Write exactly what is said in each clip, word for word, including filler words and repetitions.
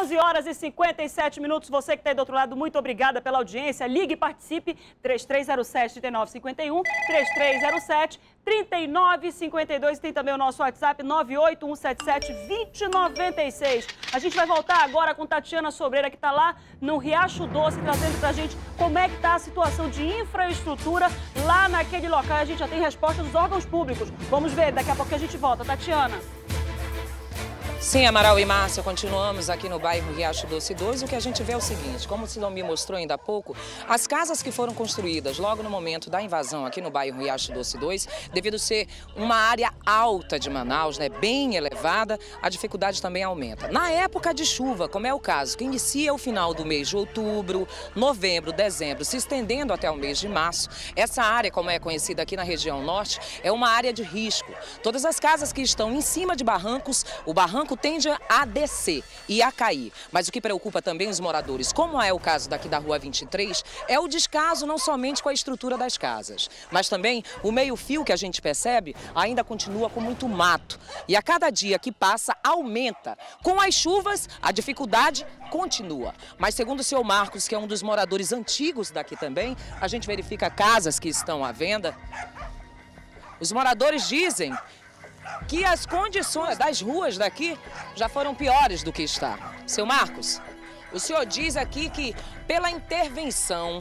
onze horas e cinquenta e sete minutos. Você que está aí do outro lado, muito obrigada pela audiência. Ligue e participe. três três zero sete, três nove cinco um, três três zero sete, três nove cinco dois. Tem também o nosso WhatsApp nove oito um sete sete, dois zero nove seis. A gente vai voltar agora com Tatiana Sobreira, que está lá no Riacho Doce, trazendo pra gente como é que está a situação de infraestrutura lá naquele local. A gente já tem resposta dos órgãos públicos. Vamos ver, daqui a pouco a gente volta. Tatiana. Sim, Amaral e Márcia, continuamos aqui no bairro Riacho Doce dois. O que a gente vê é o seguinte, como o Silomi mostrou ainda há pouco, as casas que foram construídas logo no momento da invasão aqui no bairro Riacho Doce dois, devido ser uma área alta de Manaus, né, bem elevada, a dificuldade também aumenta. Na época de chuva, como é o caso, que inicia o final do mês de outubro, novembro, dezembro, se estendendo até o mês de março, essa área, como é conhecida aqui na região norte, é uma área de risco. Todas as casas que estão em cima de barrancos, o barranco tende a descer e a cair. Mas o que preocupa também os moradores, como é o caso daqui da Rua vinte e três, é o descaso não somente com a estrutura das casas, mas também o meio-fio que a gente percebe ainda continua com muito mato. E a cada dia que passa, aumenta. Com as chuvas, a dificuldade continua. Mas segundo o senhor Marcos, que é um dos moradores antigos daqui também, a gente verifica casas que estão à venda. Os moradores dizem que as condições das ruas daqui já foram piores do que está. Seu Marcos, o senhor diz aqui que pela intervenção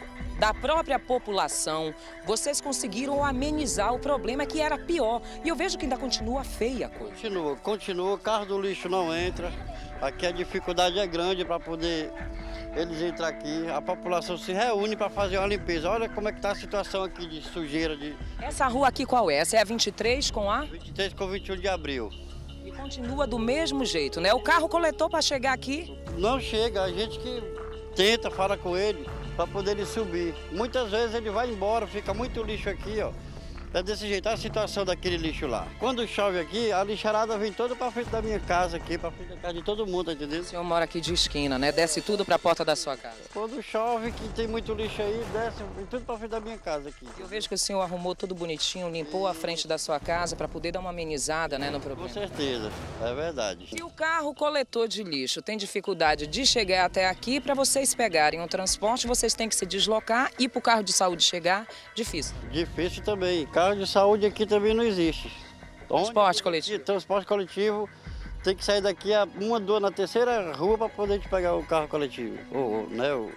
da própria população, vocês conseguiram amenizar o problema que era pior. E eu vejo que ainda continua feia a coisa. Continua, continua, o carro do lixo não entra. Aqui a dificuldade é grande para poder eles entrar aqui. A população se reúne para fazer uma limpeza. Olha como é que está a situação aqui de sujeira. De... Essa rua aqui qual é? Essa é a vinte e três com a? vinte e três com vinte e um de abril. E continua do mesmo jeito, né? O carro coletor para chegar aqui? Não chega, a gente que tenta, fala com ele para poder ele subir. Muitas vezes ele vai embora, fica muito lixo aqui, ó. É desse jeito, a situação daquele lixo lá. Quando chove aqui, a lixarada vem toda para frente da minha casa aqui, para frente da casa de todo mundo, tá entendendo? O senhor mora aqui de esquina, né? Desce tudo para a porta da sua casa. Quando chove, que tem muito lixo aí, desce vem tudo para frente da minha casa aqui. Eu vejo que o senhor arrumou tudo bonitinho, limpou a frente da sua casa para poder dar uma amenizada, né, no problema. Com certeza, é verdade. Se o carro coletor de lixo tem dificuldade de chegar até aqui, para vocês pegarem o transporte, vocês têm que se deslocar e para o carro de saúde chegar, difícil. Difícil também. Carro de saúde aqui também não existe. Transporte Onde, coletivo. Transporte coletivo tem que sair daqui a uma, duas, na terceira rua para poder te pegar o carro coletivo, ou, né, o,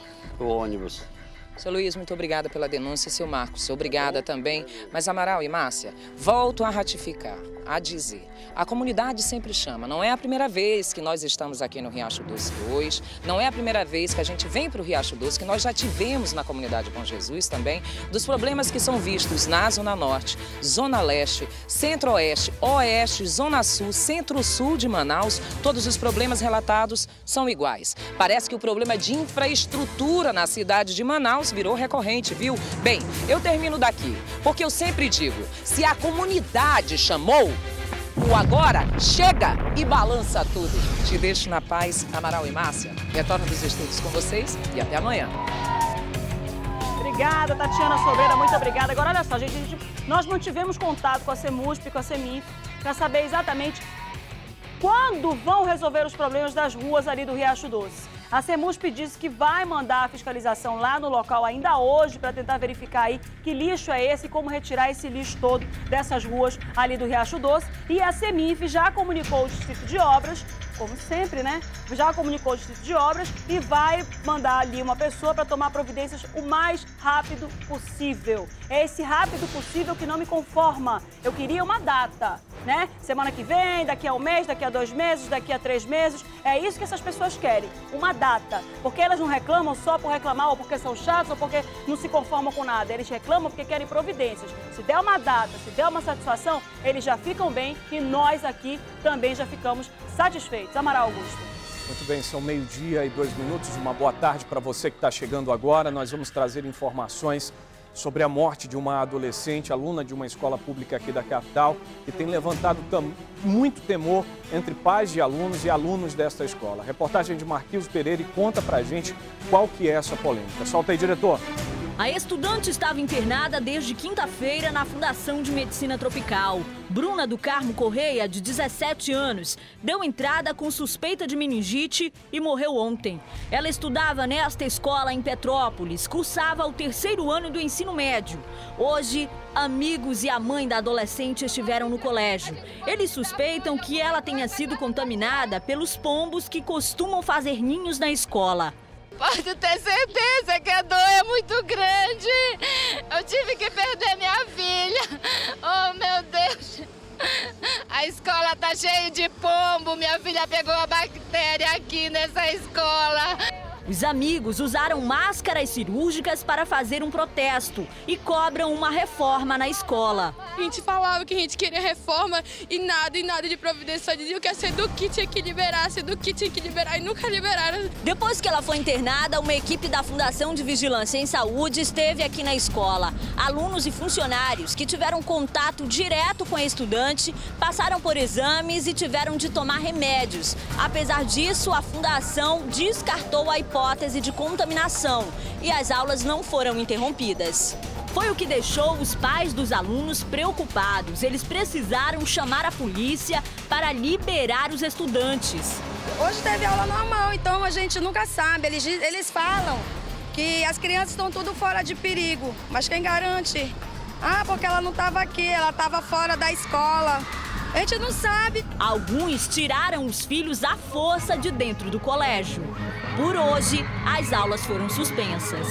o ônibus. Seu Luiz, muito obrigada pela denúncia. Seu Marcos, obrigada também. Mas Amaral e Márcia, volto a ratificar, a dizer. A comunidade sempre chama. Não é a primeira vez que nós estamos aqui no Riacho Doce dois. Não é a primeira vez que a gente vem para o Riacho Doce, que nós já tivemos na comunidade Bom Jesus também, dos problemas que são vistos na Zona Norte, Zona Leste, Centro-Oeste, Oeste, Zona Sul, Centro-Sul de Manaus. Todos os problemas relatados são iguais. Parece que o problema de infraestrutura na cidade de Manaus virou recorrente, viu? Bem, eu termino daqui, porque eu sempre digo, se a comunidade chamou, o agora chega e balança tudo. Te deixo na paz, Amaral e Márcia. Retorno dos estudos com vocês e até amanhã. Obrigada, Tatiana Sobreira, muito obrigada. Agora, olha só, gente, a gente nós mantivemos contato com a CEMUSP, com a CEMINF, para saber exatamente quando vão resolver os problemas das ruas ali do Riacho Doce. A CEMUSP disse que vai mandar a fiscalização lá no local ainda hoje para tentar verificar aí que lixo é esse e como retirar esse lixo todo dessas ruas ali do Riacho Doce. E a CEMINF já comunicou ao Distrito de Obras, como sempre, né? Já comunicou ao Distrito de Obras e vai mandar ali uma pessoa para tomar providências o mais rápido possível. É esse rápido possível que não me conforma. Eu queria uma data, né? Semana que vem, daqui a um mês, daqui a dois meses, daqui a três meses. É isso que essas pessoas querem, uma data. Porque elas não reclamam só por reclamar, ou porque são chatos, ou porque não se conformam com nada. Eles reclamam porque querem providências. Se der uma data, se der uma satisfação, eles já ficam bem e nós aqui também já ficamos satisfeitos. Amaral Augusto. Muito bem, são meio-dia e dois minutos. Uma boa tarde para você que está chegando agora. Nós vamos trazer informações sobre a morte de uma adolescente, aluna de uma escola pública aqui da capital, que tem levantado muito temor entre pais de alunos e alunos desta escola. A reportagem de Marquinhos Pereira conta pra gente qual que é essa polêmica. Solta aí, diretor. A estudante estava internada desde quinta-feira na Fundação de Medicina Tropical. Bruna do Carmo Correia, de dezessete anos, deu entrada com suspeita de meningite e morreu ontem. Ela estudava nesta escola em Petrópolis, cursava o terceiro ano do ensino médio. Hoje, amigos e a mãe da adolescente estiveram no colégio. Eles suspeitam que ela tenha sido contaminada pelos pombos que costumam fazer ninhos na escola. Pode ter certeza que a dor é muito grande. Eu tive que perder minha filha. Oh, meu Deus. A escola tá cheia de pombo. Minha filha pegou a bactéria aqui nessa escola. Os amigos usaram máscaras cirúrgicas para fazer um protesto e cobram uma reforma na escola. A gente falava que a gente queria reforma e nada, e nada de providência. Só diziam que a Seduc tinha que liberar, a Seduc tinha que liberar e nunca liberaram. Depois que ela foi internada, uma equipe da Fundação de Vigilância em Saúde esteve aqui na escola. Alunos e funcionários que tiveram contato direto com a estudante passaram por exames e tiveram de tomar remédios. Apesar disso, a Fundação descartou a hipótese hipótese de contaminação e as aulas não foram interrompidas. Foi o que deixou os pais dos alunos preocupados. Eles precisaram chamar a polícia para liberar os estudantes. Hoje teve aula normal, então a gente nunca sabe. Eles, eles falam que as crianças estão tudo fora de perigo, mas quem garante? Ah, porque ela não estava aqui, ela estava fora da escola. A gente não sabe. Alguns tiraram os filhos à força de dentro do colégio. Por hoje, as aulas foram suspensas.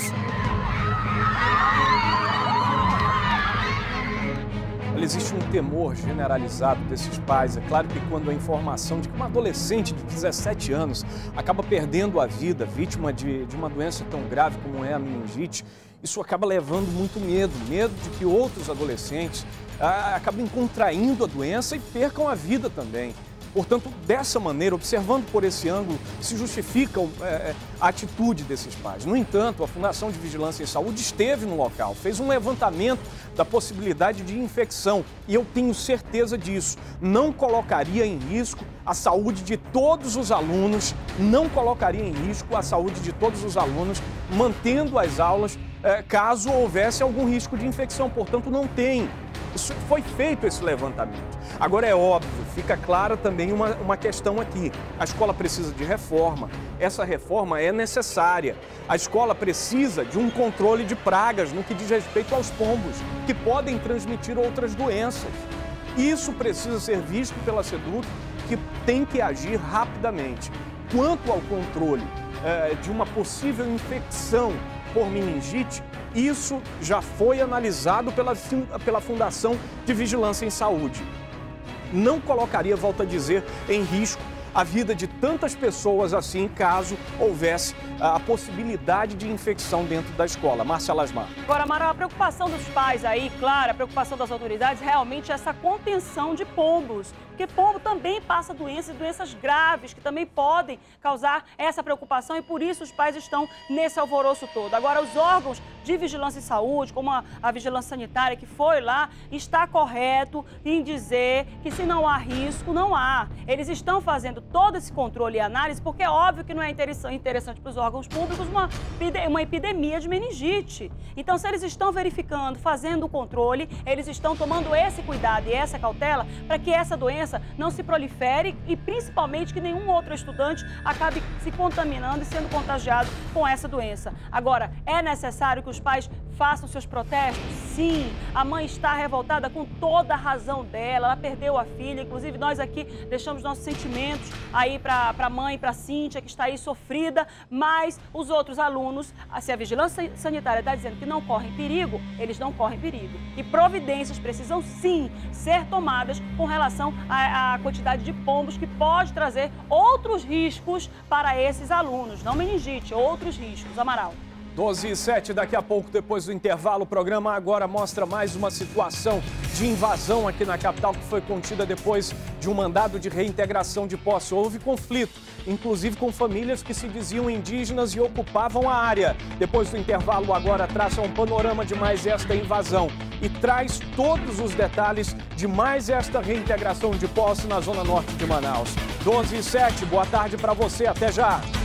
Olha, existe um temor generalizado desses pais. É claro que quando a informação de que uma adolescente de dezessete anos acaba perdendo a vida, vítima de, de uma doença tão grave como é a meningite, isso acaba levando muito medo, medo de que outros adolescentes ah, acabem contraindo a doença e percam a vida também. Portanto, dessa maneira, observando por esse ângulo, se justifica é, a atitude desses pais. No entanto, a Fundação de Vigilância em Saúde esteve no local, fez um levantamento da possibilidade de infecção e eu tenho certeza disso. Não colocaria em risco a saúde de todos os alunos, não colocaria em risco a saúde de todos os alunos, mantendo as aulas é, caso houvesse algum risco de infecção. Portanto, não tem. Isso foi feito esse levantamento. Agora é óbvio, fica clara também uma, uma questão aqui. A escola precisa de reforma. Essa reforma é necessária. A escola precisa de um controle de pragas no que diz respeito aos pombos, que podem transmitir outras doenças. Isso precisa ser visto pela Seduc, que tem que agir rapidamente. Quanto ao controle é, de uma possível infecção por meningite, isso já foi analisado pela, pela Fundação de Vigilância em Saúde. Não colocaria, volto a dizer, em risco a vida de tantas pessoas assim, caso houvesse a possibilidade de infecção dentro da escola. Márcia Lasmar. Agora, Amaral, a preocupação dos pais aí, claro, a preocupação das autoridades, realmente é essa contenção de pombos. Porque pombo também passa doenças, doenças graves, que também podem causar essa preocupação e por isso os pais estão nesse alvoroço todo. Agora, os órgãos de vigilância em saúde, como a, a vigilância sanitária que foi lá, está correto em dizer que se não há risco, não há. Eles estão fazendo todo esse controle e análise, porque é óbvio que não é interessante para os órgãos públicos uma, uma epidemia de meningite. Então, se eles estão verificando, fazendo o controle, eles estão tomando esse cuidado e essa cautela para que essa doença não se prolifere e, principalmente, que nenhum outro estudante acabe se contaminando e sendo contagiado com essa doença. Agora, é necessário que os pais façam seus protestos? Sim, a mãe está revoltada com toda a razão dela, ela perdeu a filha, inclusive nós aqui deixamos nossos sentimentos aí para a mãe, para a Cíntia, que está aí sofrida, mas os outros alunos, se a vigilância sanitária está dizendo que não correm perigo, eles não correm perigo. E providências precisam sim ser tomadas com relação à, à quantidade de pombos que pode trazer outros riscos para esses alunos, não meningite, outros riscos. Amaral. doze e sete, daqui a pouco, depois do intervalo, o programa agora mostra mais uma situação de invasão aqui na capital que foi contida depois de um mandado de reintegração de posse. Houve conflito, inclusive com famílias que se diziam indígenas e ocupavam a área. Depois do intervalo, agora traça um panorama de mais esta invasão e traz todos os detalhes de mais esta reintegração de posse na zona norte de Manaus. doze e sete, boa tarde para você, até já!